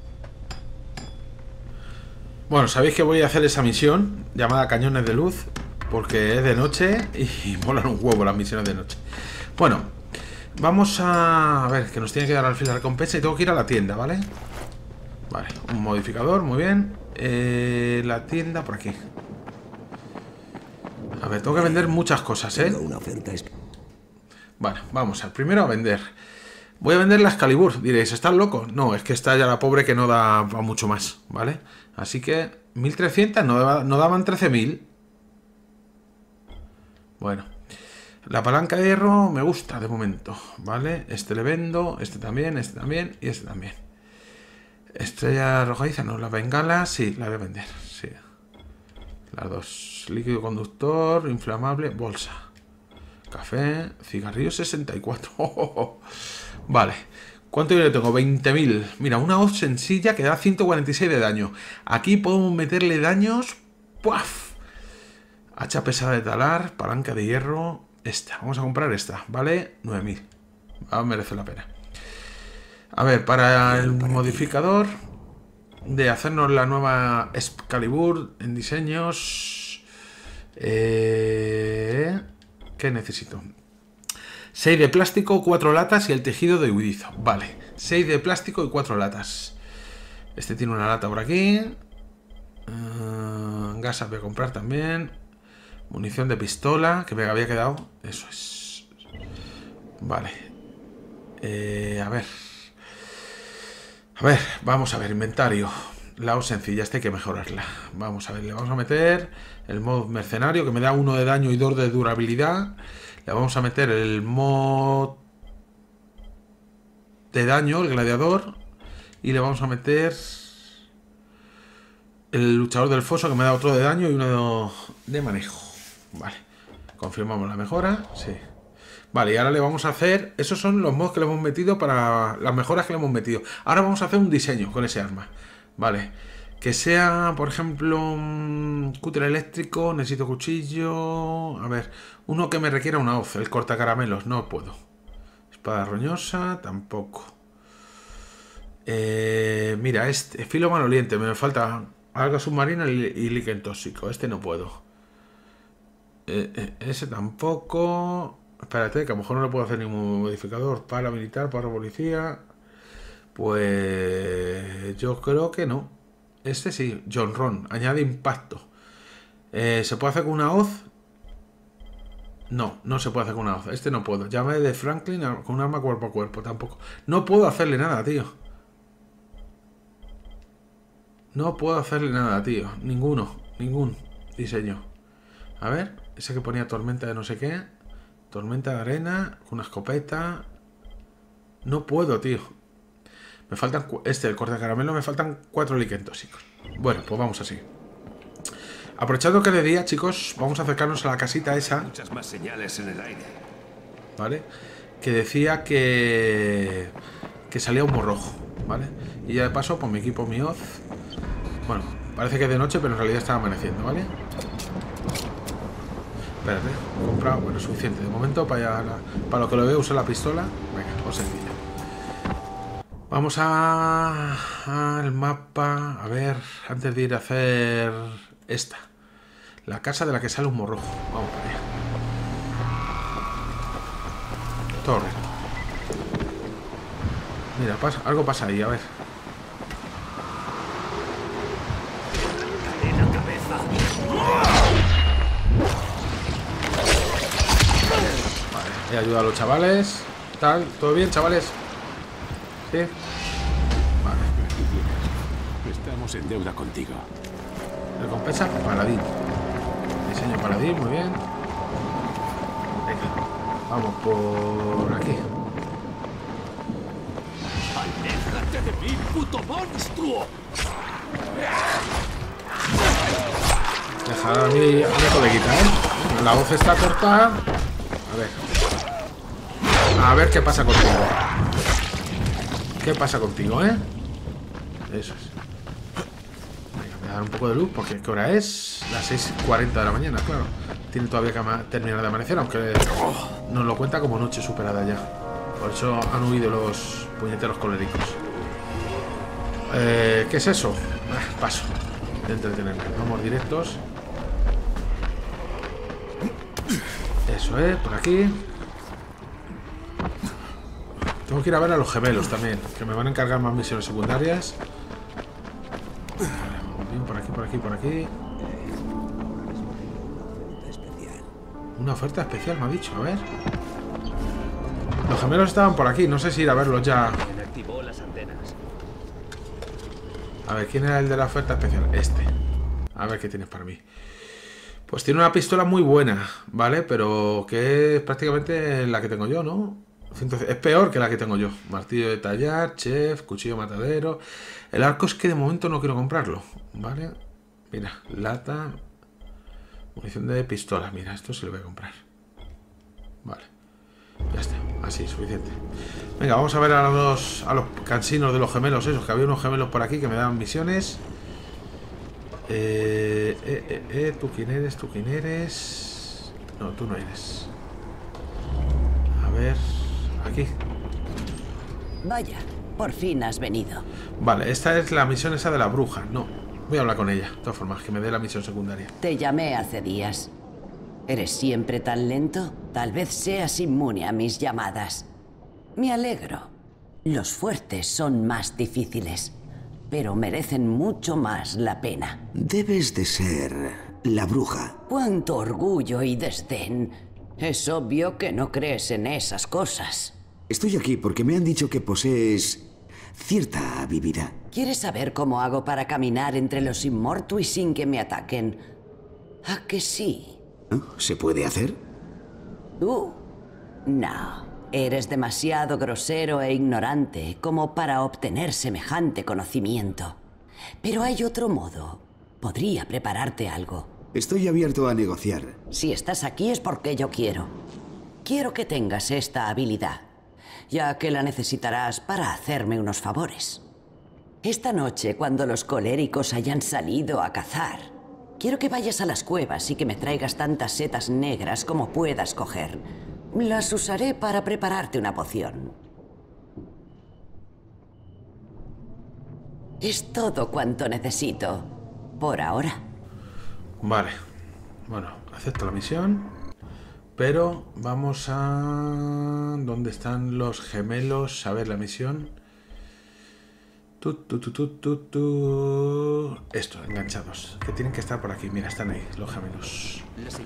Bueno, sabéis que voy a hacer esa misión llamada Cañones de Luz, porque es de noche y molan un huevo las misiones de noche. Bueno, vamos a ver, que nos tiene que dar al fin la recompensa y tengo que ir a la tienda, ¿vale? Vale, un modificador, muy bien. La tienda por aquí. A ver, tengo que vender muchas cosas, ¿eh?
Una oferta es...
Vale, vamos al primero a vender. Voy a vender la Excalibur. Diréis, ¿estás loco? No, es que está ya la pobre que no da para mucho más, ¿vale? Así que 1300, no daban 13.000. Bueno, la palanca de hierro me gusta de momento, ¿vale? Este le vendo, este también y este también. Estrella arrojadiza, no, la bengala, sí, la voy a vender, sí. Las dos, líquido conductor, inflamable, bolsa. Café, cigarrillo 64. Vale. ¿Cuánto dinero tengo? 20.000. Mira, una hoz sencilla que da 146 de daño. Aquí podemos meterle daños. ¡Puaf! Hacha pesada de talar, palanca de hierro. Esta, vamos a comprar esta. Vale, 9.000. Merece la pena. A ver, para el modificador de hacernos la nueva Excalibur en diseños. ¿Qué necesito? 6 de plástico, 4 latas y el tejido de huidizo. Vale, 6 de plástico y 4 latas. Este tiene una lata por aquí. Gasas voy a comprar también. Munición de pistola, que me había quedado. Eso es. Vale. A ver, vamos a ver, inventario. La hoz sencilla, esta hay que mejorarla. Vamos a ver, le vamos a meter el mod mercenario, que me da 1 de daño y 2 de durabilidad. Le vamos a meter el mod de daño, el gladiador. Y le vamos a meter el luchador del foso, que me da otro de daño y uno de manejo. Vale, confirmamos la mejora, sí. Vale, y ahora le vamos a hacer... Esos son los mods que le hemos metido para las mejoras que le hemos metido. Ahora vamos a hacer un diseño con ese arma. Vale. Que sea, por ejemplo, un cúter eléctrico, necesito cuchillo... A ver, uno que me requiera una hoz, el cortacaramelos, no puedo. Espada roñosa, tampoco. Mira, este filo maloliente, me falta alga submarina y líquen tóxico. Este no puedo. Ese tampoco. Espérate, que a lo mejor no le puedo hacer ningún modificador. Para militar, para policía. Pues yo creo que no. Este sí, John Ron, añade impacto. ¿Se puede hacer con una hoz? No, no se puede hacer con una hoz. Este no puedo. Llave de Franklin con un arma cuerpo a cuerpo, tampoco. No puedo hacerle nada, tío. No puedo hacerle nada, tío. Ningún diseño. A ver, ese que ponía tormenta de no sé qué. Tormenta de arena, una escopeta. No puedo, tío. Me faltan... el corte de caramelo, me faltan 4 líquen tóxicos. Bueno, pues vamos así. Aprovechando que de día, chicos, vamos a acercarnos a la casita esa.
Muchas más señales en el aire.
¿Vale? Que decía que salía humo rojo, ¿vale? Y ya de paso, pues me equipo mi hoz. Bueno, parece que es de noche, pero en realidad está amaneciendo, ¿vale? Espérate, he comprado, bueno, suficiente. De momento, para lo que lo veo, uso la pistola. Venga, pues sencillo. Vamos al mapa. A ver, antes de ir a hacer esta. La casa de la que sale humo rojo. Vamos para allá. Torre. Mira, algo pasa ahí, a ver. Vale, he ayudado a los chavales. ¿Tal? ¿Todo bien, chavales? ¿Sí? Vale.
Estamos en deuda contigo.
Recompensa paladín. Diseño paladín, muy bien. Venga, vamos por aquí.
¡Aléjate de mí, puto monstruo!
Dejar a mi coleguita, ¿eh? La voz está cortada. A ver qué pasa contigo. ¿Qué pasa contigo, eh? Eso es. Venga, voy a dar un poco de luz porque ¿qué hora es? Las 6:40 de la mañana, claro. Tiene todavía que terminar de amanecer, aunque nos lo cuenta como noche superada ya. Por eso han huido los puñeteros coléricos. ¿Qué es eso? Paso de entretenerme. Vamos directos. Eso es, por aquí. Tengo que ir a ver a los gemelos también, que me van a encargar más misiones secundarias. Vale, vamos bien, por aquí, por aquí, por aquí. Una oferta especial, me ha dicho, a ver. Los gemelos estaban por aquí, no sé si ir a verlos ya. A ver, ¿quién era el de la oferta especial? Este. A ver qué tienes para mí. Pues tiene una pistola muy buena, ¿vale? Pero que es prácticamente la que tengo yo, ¿no? Es peor que la que tengo yo. Martillo de tallar, chef, cuchillo matadero. El arco es que de momento no quiero comprarlo, ¿vale? Mira, lata. Munición de pistola. Mira, esto se lo voy a comprar. Vale. Ya está. Así, suficiente. Venga, vamos a ver a los cansinos de los gemelos esos. Que había unos gemelos por aquí que me daban misiones. ¿Tú quién eres? ¿Tú quién eres? No, tú no eres. A ver... Aquí.
Vaya, por fin has venido.
Vale, esta es la misión esa de la bruja. No, voy a hablar con ella. De todas formas, que me dé la misión secundaria.
Te llamé hace días. ¿Eres siempre tan lento? Tal vez seas inmune a mis llamadas. Me alegro. Los fuertes son más difíciles, pero merecen mucho más la pena.
Debes de ser la bruja.
¡Cuánto orgullo y desdén! Es obvio que no crees en esas cosas.
Estoy aquí porque me han dicho que posees cierta habilidad.
¿Quieres saber cómo hago para caminar entre los Immortui sin que me ataquen? ¿A que sí?
¿Se puede hacer?
No. Eres demasiado grosero e ignorante como para obtener semejante conocimiento. Pero hay otro modo. Podría prepararte algo.
Estoy abierto a negociar.
Si estás aquí es porque yo quiero. Quiero que tengas esta habilidad, ya que la necesitarás para hacerme unos favores. Esta noche, cuando los coléricos hayan salido a cazar, quiero que vayas a las cuevas y que me traigas tantas setas negras como puedas coger. Las usaré para prepararte una poción. Es todo cuanto necesito, por ahora.
Vale. Bueno, acepto la misión. Pero vamos a... ¿Dónde están los gemelos? A ver la misión. Estos, enganchados. Que tienen que estar por aquí. Mira, están ahí, los gemelos.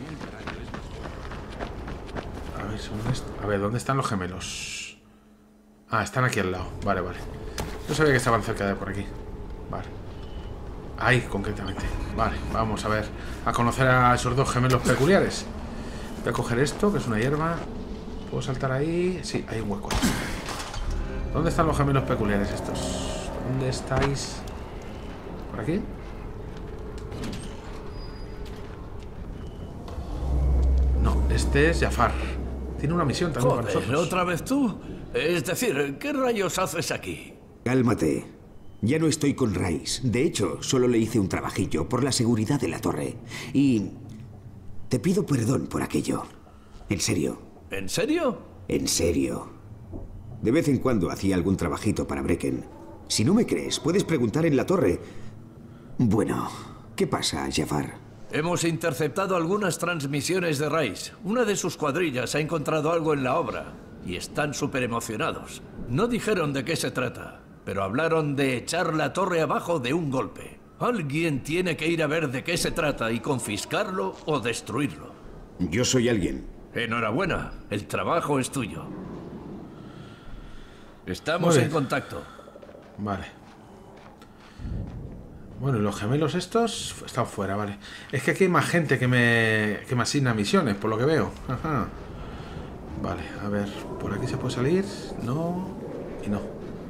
A ver, ¿dónde están los gemelos? Ah, están aquí al lado. Vale, vale. No sabía que estaban cerca de por aquí. Vale. Ahí, concretamente. Vale, vamos a ver. A conocer a esos dos gemelos peculiares. Voy a coger esto, que es una hierba. ¿Puedo saltar ahí? Sí, hay un hueco. ¿Dónde están los gemelos peculiares estos? ¿Dónde estáis? ¿Por aquí? No, este es Jafar. Tiene una misión también para
Joder,
nosotros.
¿otra vez tú? Es decir, ¿qué rayos haces aquí?
Cálmate. Ya no estoy con Rice. De hecho, solo le hice un trabajillo por la seguridad de la torre. Y... te pido perdón por aquello. En serio.
¿En serio?
En serio. De vez en cuando hacía algún trabajito para Brecken. Si no me crees, puedes preguntar en la torre. Bueno, ¿qué pasa, Jafar?
Hemos interceptado algunas transmisiones de Rice. Una de sus cuadrillas ha encontrado algo en la obra. Y están súper emocionados. No dijeron de qué se trata, pero hablaron de echar la torre abajo de un golpe. Alguien tiene que ir a ver de qué se trata y confiscarlo o destruirlo.
Yo soy alguien.
Enhorabuena, el trabajo es tuyo. Estamos
Muy
en
bien.
contacto.
Vale. Bueno, y los gemelos estos están fuera, vale. Es que aquí hay más gente que me asigna misiones, por lo que veo. Ajá. Vale, a ver, ¿por aquí se puede salir? No, y no.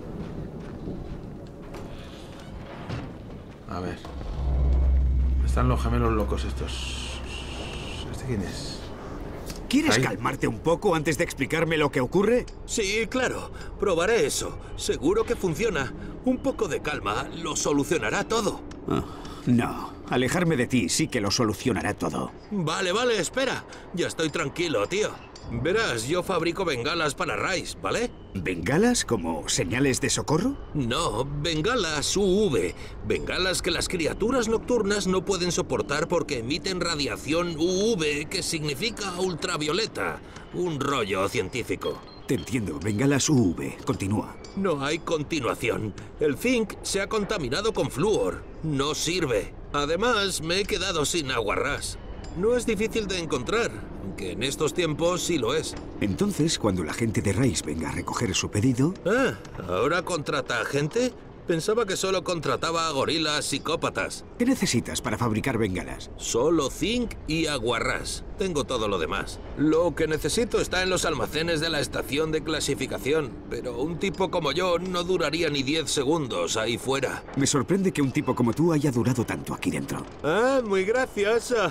A ver. ¿Dónde están los gemelos locos estos? ¿Este quién es?
¿Quieres
Ahí.
calmarte un poco antes de explicarme lo que ocurre?
Sí, claro. Probaré eso. Seguro que funciona. Un poco de calma lo solucionará todo.
No, alejarme de ti sí que lo solucionará todo.
Vale, espera. Ya estoy tranquilo, tío. Verás, yo fabrico bengalas para Rice, ¿vale?
¿Bengalas como señales de socorro?
No, bengalas UV. Bengalas que las criaturas nocturnas no pueden soportar porque emiten radiación UV, que significa ultravioleta. Un rollo científico.
Te entiendo, bengalas UV. Continúa.
No hay continuación. El zinc se ha contaminado con flúor. No sirve. Además, me he quedado sin aguarrás. No es difícil de encontrar, aunque en estos tiempos sí lo es.
Entonces, cuando la gente de Rice venga a recoger su pedido...
Ah, ¿ahora contrata a gente? Pensaba que solo contrataba a gorilas psicópatas.
¿Qué necesitas para fabricar bengalas?
Solo zinc y aguarrás. Tengo todo lo demás. Lo que necesito está en los almacenes de la estación de clasificación, pero un tipo como yo no duraría ni 10 segundos ahí fuera.
Me sorprende que un tipo como tú haya durado tanto aquí dentro.
Ah, muy gracioso.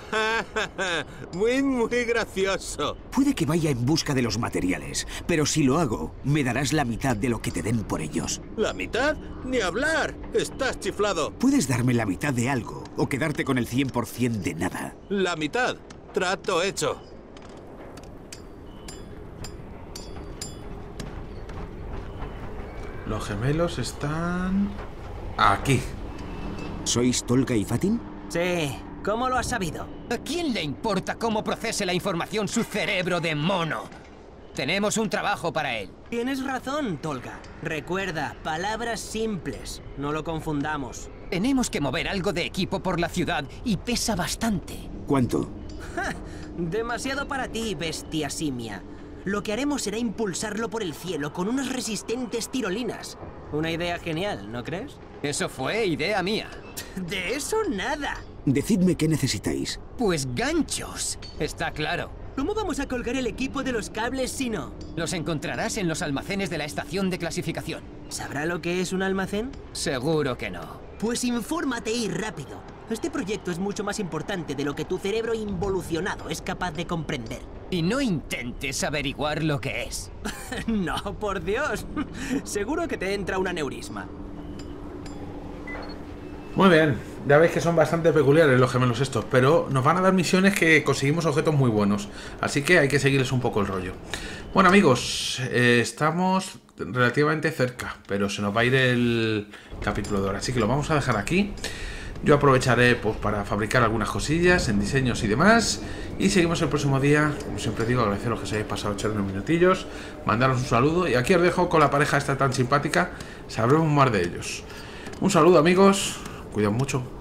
muy gracioso.
Puede que vaya en busca de los materiales, pero si lo hago, me darás la mitad de lo que te den por ellos.
¿La mitad? ¡Ni hablar! ¡Estás chiflado!
Puedes darme la mitad de algo o quedarte con el 100% de nada.
La mitad. Trato hecho.
Los gemelos están... aquí.
¿Sois Tolga y Fatin?
Sí. ¿Cómo lo has sabido? ¿A quién le importa cómo procese la información su cerebro de mono? Tenemos un trabajo para él.
Tienes razón, Tolga. Recuerda, palabras simples. No lo confundamos.
Tenemos que mover algo de equipo por la ciudad y pesa bastante.
¿Cuánto?
¡Ja! Demasiado para ti, bestia simia. Lo que haremos será impulsarlo por el cielo con unas resistentes tirolinas. Una idea genial, ¿no crees?
Eso fue idea mía.
De eso nada.
Decidme qué necesitáis.
Pues ganchos. Está claro.
¿Cómo vamos a colgar el equipo de los cables si no?
Los encontrarás en los almacenes de la estación de clasificación.
¿Sabrá lo que es un almacén?
Seguro que no.
Pues infórmate y rápido. Este proyecto es mucho más importante de lo que tu cerebro involucionado es capaz de comprender.
Y no intentes averiguar lo que es.
No, por Dios. Seguro que te entra un aneurisma.
Muy bien, ya veis que son bastante peculiares los gemelos estos, pero nos van a dar misiones que conseguimos objetos muy buenos, así que hay que seguirles un poco el rollo. Bueno amigos, estamos relativamente cerca, pero se nos va a ir el capítulo de ahora, así que lo vamos a dejar aquí. Yo aprovecharé pues para fabricar algunas cosillas en diseños y demás, y seguimos el próximo día. Como siempre digo, agradeceros que os hayáis pasado echar unos minutillos, mandaros un saludo, y aquí os dejo con la pareja esta tan simpática, sabremos más de ellos. Un saludo amigos, cuidad mucho.